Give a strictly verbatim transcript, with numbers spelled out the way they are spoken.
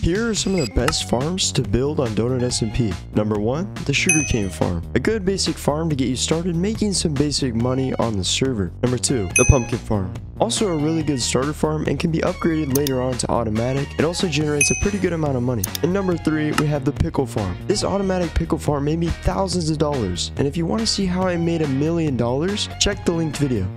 Here are some of the best farms to build on Donut S M P. Number one, the sugarcane farm. A good basic farm to get you started making some basic money on the server. Number two, the pumpkin farm. Also a really good starter farm and can be upgraded later on to automatic. It also generates a pretty good amount of money. And number three, we have the pickle farm. This automatic pickle farm made me thousands of dollars. And if you want to see how I made a million dollars, check the linked video.